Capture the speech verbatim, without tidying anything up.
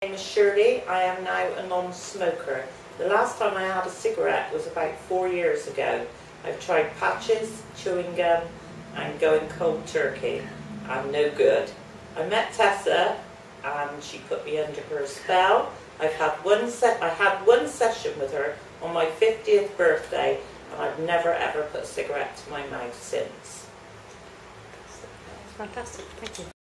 My name is Shirley. I am now a non-smoker. The last time I had a cigarette was about four years ago. I've tried patches, chewing gum and going cold turkey. I'm no good. I met Tessa and she put me under her spell. I've had one se I had one session with her on my fiftieth birthday and I've never ever put a cigarette to my mouth since. That's fantastic, thank you.